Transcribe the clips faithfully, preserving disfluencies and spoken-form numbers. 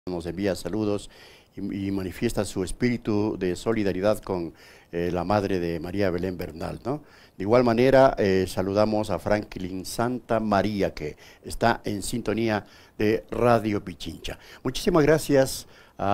nos envía saludos y, y manifiesta su espíritu de solidaridad con eh, la madre de María Belén Bernal, ¿no? De igual manera, eh, saludamos a Franklin Santa María, que está en sintonía de Radio Pichincha. Muchísimas gracias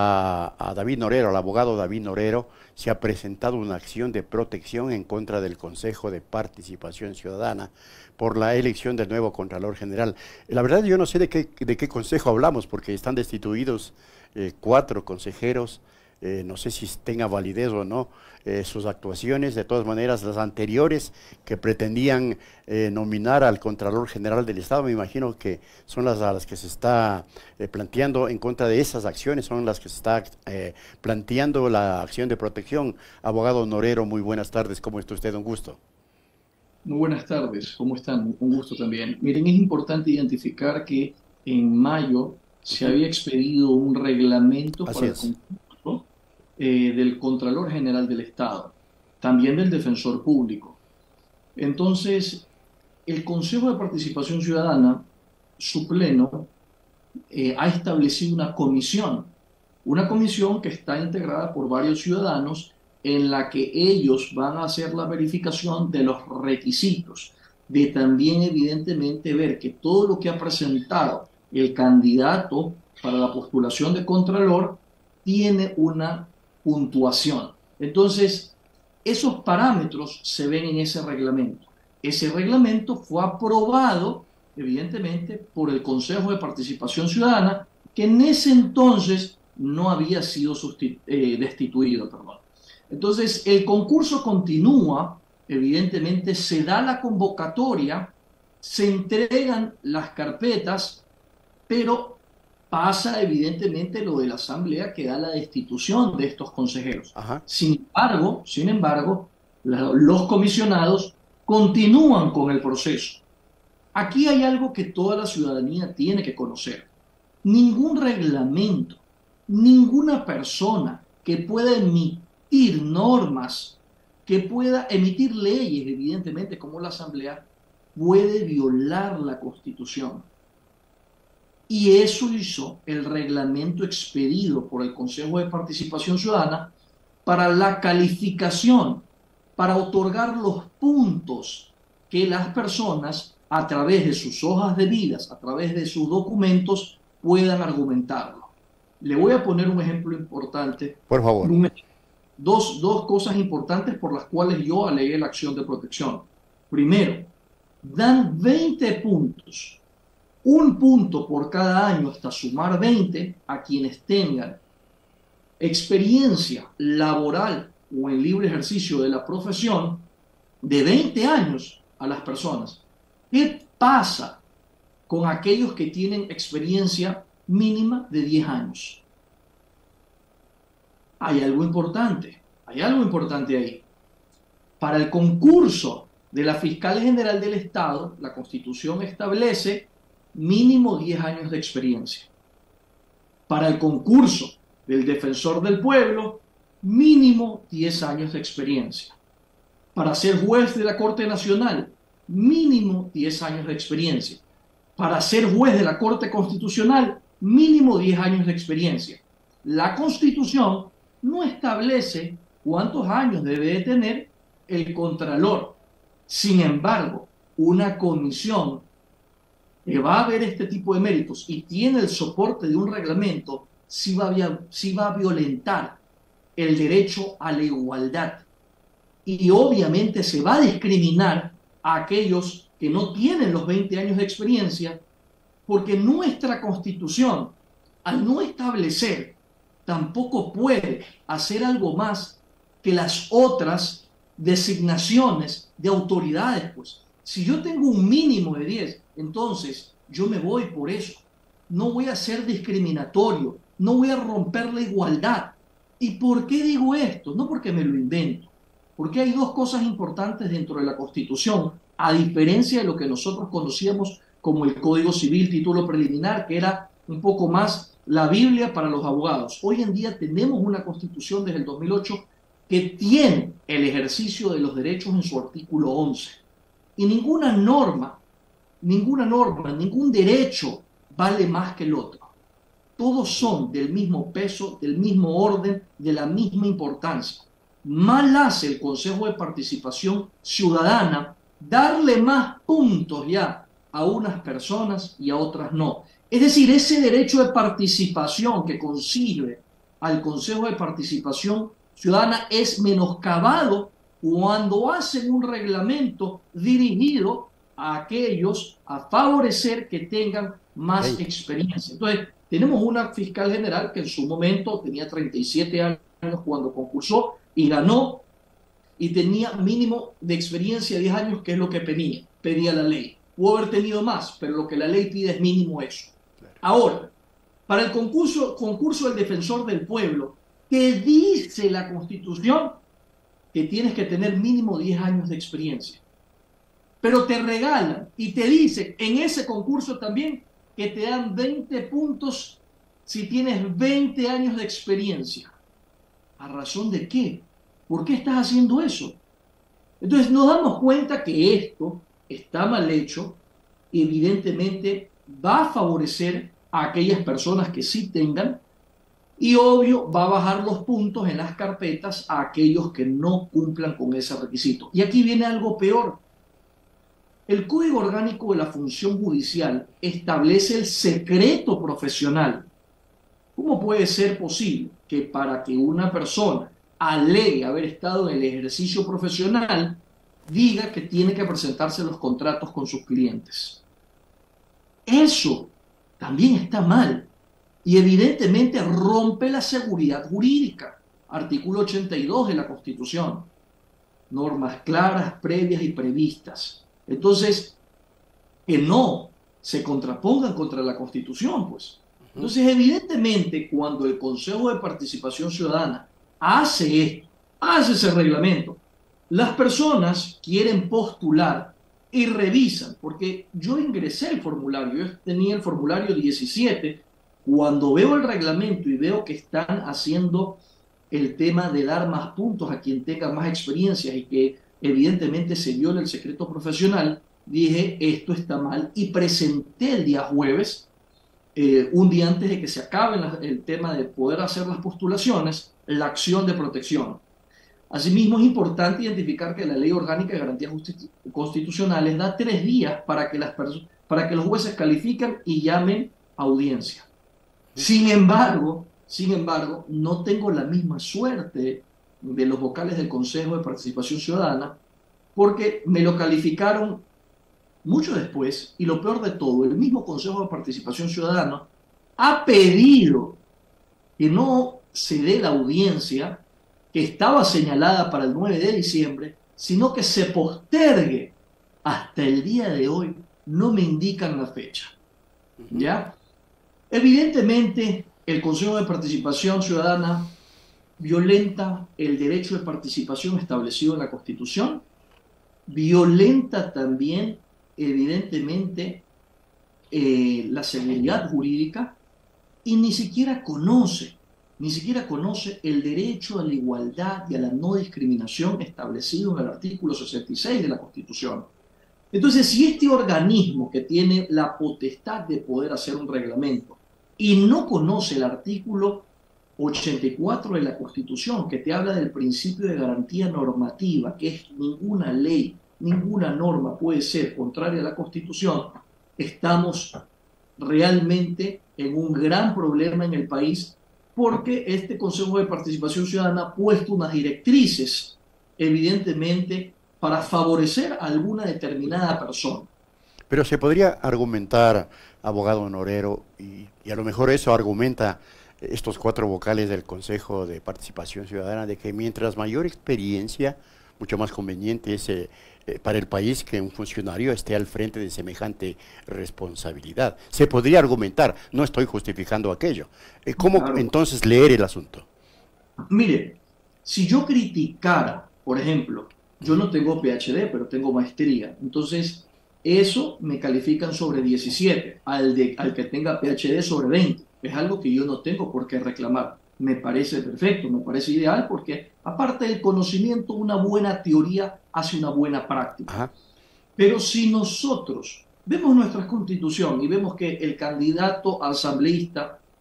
a, a David Norero, al abogado David Norero. Se ha presentado una acción de protección en contra del Consejo de Participación Ciudadana por la elección del nuevo Contralor General. La verdad, yo no sé de qué, de qué consejo hablamos, porque están destituidos eh, cuatro consejeros. Eh, no sé si tenga validez o no eh, sus actuaciones. De todas maneras, las anteriores que pretendían eh, nominar al Contralor General del Estado, me imagino que son las a las que se está eh, planteando en contra de esas acciones, son las que se está eh, planteando la acción de protección. Abogado Norero, muy buenas tardes, ¿cómo está usted? Un gusto. Muy buenas tardes, ¿cómo están? Un gusto también. Miren, es importante identificar que en mayo se Ujú. había expedido un reglamento Así para el es. concurso eh, del Contralor General del Estado, también del Defensor Público. Entonces, el Consejo de Participación Ciudadana, su pleno, eh, ha establecido una comisión, una comisión que está integrada por varios ciudadanos en la que ellos van a hacer la verificación de los requisitos, de también evidentemente ver que todo lo que ha presentado el candidato para la postulación de Contralor tiene una puntuación. Entonces, esos parámetros se ven en ese reglamento. Ese reglamento fue aprobado evidentemente, por el Consejo de Participación Ciudadana, que en ese entonces no había sido eh, destituido. Perdón. Entonces, el concurso continúa, evidentemente, se da la convocatoria, se entregan las carpetas, pero pasa evidentemente lo de la Asamblea que da la destitución de estos consejeros. Ajá. Sin embargo, sin embargo, la, los comisionados continúan con el proceso. Aquí hay algo que toda la ciudadanía tiene que conocer. Ningún reglamento, ninguna persona que pueda emitir normas, que pueda emitir leyes, evidentemente, como la Asamblea, puede violar la Constitución. Y eso hizo el reglamento expedido por el Consejo de Participación Ciudadana para la calificación, para otorgar los puntos que las personas a través de sus hojas de vidas, a través de sus documentos, puedan argumentarlo. Le voy a poner un ejemplo importante, Por favor. un, dos, dos cosas importantes por las cuales yo alegué la acción de protección. Primero, dan veinte puntos, un punto por cada año hasta sumar veinte a quienes tengan experiencia laboral o en libre ejercicio de la profesión de veinte años a las personas. ¿Qué pasa con aquellos que tienen experiencia mínima de diez años? Hay algo importante, hay algo importante ahí. Para el concurso de la Fiscal General del Estado, la Constitución establece mínimo diez años de experiencia. Para el concurso del Defensor del Pueblo, mínimo diez años de experiencia. Para ser juez de la Corte Nacional, mínimo diez años de experiencia. Para ser juez de la Corte Constitucional, mínimo diez años de experiencia. La Constitución no establece cuántos años debe de tener el Contralor. Sin embargo, una comisión que va a ver este tipo de méritos y tiene el soporte de un reglamento, sí va a, sí va a violentar el derecho a la igualdad. Y obviamente se va a discriminar a aquellos que no tienen los veinte años de experiencia, porque nuestra Constitución, al no establecer, tampoco puede hacer algo más que las otras designaciones de autoridades. Pues, si yo tengo un mínimo de diez, entonces yo me voy por eso. No voy a ser discriminatorio, no voy a romper la igualdad. ¿Y por qué digo esto? No porque me lo invento, porque hay dos cosas importantes dentro de la Constitución, a diferencia de lo que nosotros conocíamos como el Código Civil, título preliminar, que era un poco más la Biblia para los abogados. Hoy en día tenemos una Constitución desde el dos mil ocho que tiene el ejercicio de los derechos en su artículo once. Y ninguna norma, ninguna norma, ningún derecho vale más que el otro. todos son del mismo peso, del mismo orden, de la misma importancia. Mal hace el Consejo de Participación Ciudadana darle más puntos ya a unas personas y a otras no. Es decir, ese derecho de participación que concibe al Consejo de Participación Ciudadana es menoscabado cuando hacen un reglamento dirigido a aquellos a favorecer que tengan más Hey. experiencia. Entonces, tenemos una fiscal general que en su momento tenía treinta y siete años cuando concursó y ganó, y tenía mínimo de experiencia diez años, que es lo que pedía, pedía la ley. Pudo haber tenido más, pero lo que la ley pide es mínimo eso. Ahora, para el concurso, concurso del Defensor del Pueblo, te dice la Constitución que tienes que tener mínimo diez años de experiencia. Pero te regalan y te dicen en ese concurso también que te dan veinte puntos si tienes veinte años de experiencia. ¿A razón de qué? ¿Por qué estás haciendo eso? Entonces nos damos cuenta que esto está mal hecho y evidentemente va a favorecer a aquellas personas que sí tengan, y obvio va a bajar los puntos en las carpetas a aquellos que no cumplan con ese requisito. Y aquí viene algo peor. El Código Orgánico de la Función Judicial establece el secreto profesional. ¿Cómo puede ser posible que para que una persona alegue haber estado en el ejercicio profesional diga que tiene que presentarse los contratos con sus clientes? Eso también está mal y evidentemente rompe la seguridad jurídica. Artículo ochenta y dos de la Constitución. Normas claras, previas y previstas. Entonces, que no se contrapongan contra la Constitución, pues. Entonces, evidentemente, cuando el Consejo de Participación Ciudadana hace esto, hace ese reglamento, las personas quieren postular y revisan, porque yo ingresé el formulario, yo tenía el formulario diecisiete, cuando veo el reglamento y veo que están haciendo el tema de dar más puntos a quien tenga más experiencias y que evidentemente se viola el secreto profesional, dije, esto está mal, y presenté el día jueves, eh, un día antes de que se acabe la, el tema de poder hacer las postulaciones, la acción de protección. Asimismo, es importante identificar que la Ley Orgánica de Garantías Constitucionales da tres días para que, las para que los jueces califican y llamen a audiencia. Sin embargo, sin embargo, no tengo la misma suerte de los vocales del Consejo de Participación Ciudadana, porque me lo calificaron mucho después, y lo peor de todo, el mismo Consejo de Participación Ciudadana ha pedido que no se dé la audiencia que estaba señalada para el nueve de diciembre, sino que se postergue hasta el día de hoy. No me indican la fecha. ¿Ya? Evidentemente, el Consejo de Participación Ciudadana violenta el derecho de participación establecido en la Constitución, violenta también, evidentemente, eh, la seguridad jurídica, y ni siquiera conoce, ni siquiera conoce el derecho a la igualdad y a la no discriminación establecido en el artículo sesenta y seis de la Constitución. Entonces, si este organismo que tiene la potestad de poder hacer un reglamento y no conoce el artículo ochenta y cuatro de la Constitución, que te habla del principio de garantía normativa, que es ninguna ley, ninguna norma puede ser contraria a la Constitución, estamos realmente en un gran problema en el país, porque este Consejo de Participación Ciudadana ha puesto unas directrices, evidentemente, para favorecer a alguna determinada persona. Pero se podría argumentar, abogado Honorero, y, y a lo mejor eso argumenta estos cuatro vocales del Consejo de Participación Ciudadana, de que mientras mayor experiencia, mucho más conveniente es eh, eh, para el país que un funcionario esté al frente de semejante responsabilidad. Se podría argumentar, no estoy justificando aquello. Eh, ¿Cómo claro. entonces leer el asunto? Mire, si yo criticara, por ejemplo, yo no tengo P H D, pero tengo maestría, entonces eso me califican sobre diecisiete, al, de, al que tenga P H D sobre veinte. Es algo que yo no tengo por qué reclamar. Me parece perfecto, me parece ideal, porque aparte del conocimiento, una buena teoría hace una buena práctica. Ajá. Pero si nosotros vemos nuestra Constitución y vemos que el candidato asambleísta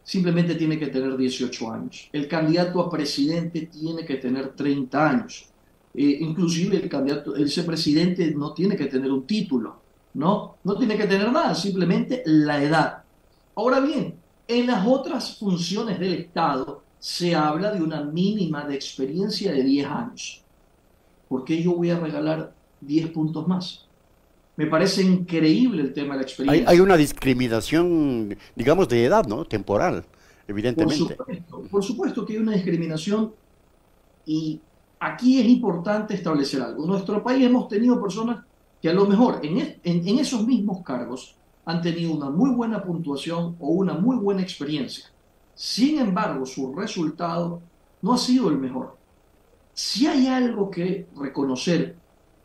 simplemente tiene que tener dieciocho años. El candidato a presidente tiene que tener treinta años. Eh, inclusive el candidato, el vicepresidente no tiene que tener un título, ¿no? No tiene que tener nada, simplemente la edad. Ahora bien, en las otras funciones del Estado se habla de una mínima de experiencia de diez años. ¿Por qué yo voy a regalar diez puntos más? Me parece increíble el tema de la Hay, experiencia. hay una discriminación, digamos, de edad, ¿no? Temporal, Por evidentemente. supuesto, por supuesto que hay una discriminación y aquí es importante establecer algo. En nuestro país hemos tenido personas que a lo mejor en, es- en- en esos mismos cargos han tenido una muy buena puntuación o una muy buena experiencia. Sin embargo, su resultado no ha sido el mejor. Si hay algo que reconocer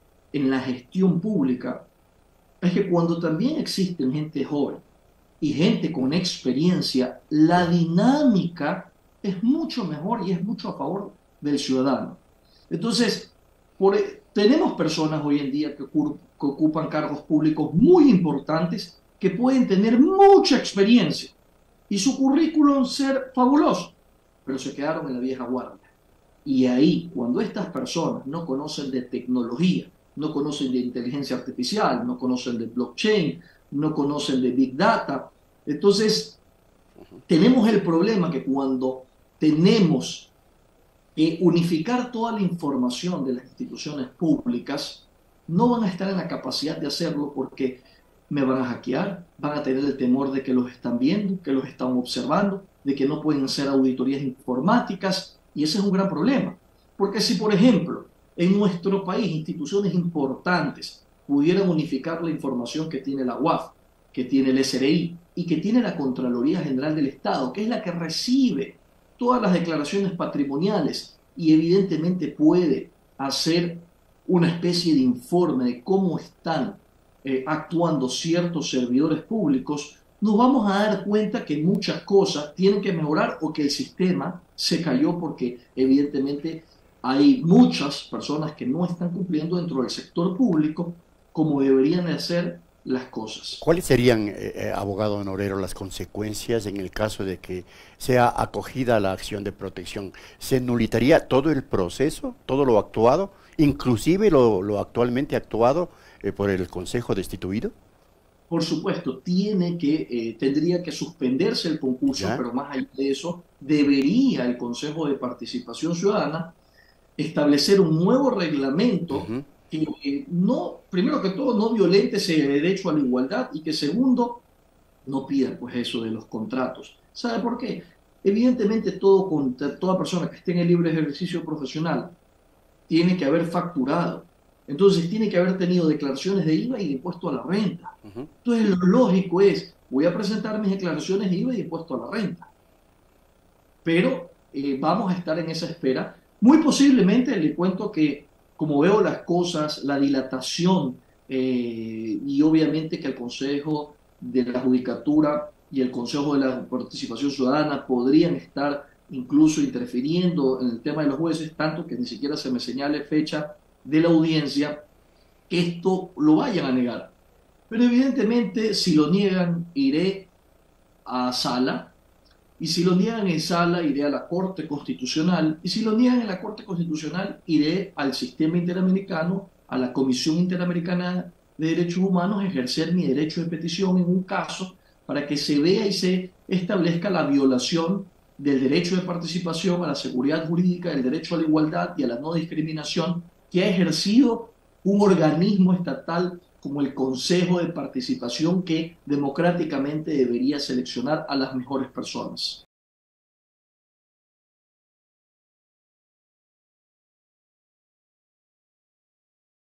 en la gestión pública, es que cuando también existen gente joven y gente con experiencia, la dinámica es mucho mejor y es mucho a favor del ciudadano. Entonces, por, e- tenemos personas hoy en día que, ocur- que ocupan cargos públicos muy importantes que pueden tener mucha experiencia y su currículum ser fabuloso, pero se quedaron en la vieja guardia. Y ahí, cuando estas personas no conocen de tecnología, no conocen de inteligencia artificial, no conocen de blockchain, no conocen de big data, entonces tenemos el problema que cuando tenemos que unificar toda la información de las instituciones públicas, no van a estar en la capacidad de hacerlo porque me van a hackear, van a tener el temor de que los están viendo, que los están observando, de que no pueden hacer auditorías informáticas, y ese es un gran problema. Porque si, por ejemplo, en nuestro país instituciones importantes pudieran unificar la información que tiene la U A F, que tiene el S R I y que tiene la Contraloría General del Estado, que es la que recibe todas las declaraciones patrimoniales y evidentemente puede hacer una especie de informe de cómo están eh, actuando ciertos servidores públicos, nos vamos a dar cuenta que muchas cosas tienen que mejorar o que el sistema se cayó porque evidentemente hay muchas personas que no están cumpliendo dentro del sector público como deberían de hacer las cosas. ¿Cuáles serían, eh, eh, abogado honorero, las consecuencias en el caso de que sea acogida la acción de protección? ¿Se nulitaría todo el proceso, todo lo actuado, inclusive lo, lo actualmente actuado eh, por el Consejo destituido? Por supuesto, tiene que, eh, tendría que suspenderse el concurso, ¿Ya? pero más allá de eso, debería el Consejo de Participación Ciudadana establecer un nuevo reglamento Ujú. que eh, no, primero que todo, no violente ese derecho a la igualdad y que segundo, no pida pues eso de los contratos. ¿Sabe por qué? Evidentemente todo, contra- toda persona que esté en el libre ejercicio profesional tiene que haber facturado. Entonces tiene que haber tenido declaraciones de I V A y de impuesto a la renta. Ujú. Entonces lo lógico es, voy a presentar mis declaraciones de I V A y de impuesto a la renta. Pero eh, vamos a estar en esa espera. Muy posiblemente le cuento que, como veo las cosas, la dilatación eh, y obviamente que el Consejo de la Judicatura y el Consejo de la Participación Ciudadana podrían estar incluso interfiriendo en el tema de los jueces, tanto que ni siquiera se me señale fecha de la audiencia, que esto lo vayan a negar. Pero evidentemente, si lo niegan, iré a sala, y si lo niegan en sala, iré a la Corte Constitucional. Y si lo niegan en la Corte Constitucional, iré al sistema interamericano, a la Comisión Interamericana de Derechos Humanos, a ejercer mi derecho de petición en un caso para que se vea y se establezca la violación del derecho de participación, a la seguridad jurídica, del derecho a la igualdad y a la no discriminación que ha ejercido un organismo estatal como el Consejo de Participación que democráticamente debería seleccionar a las mejores personas.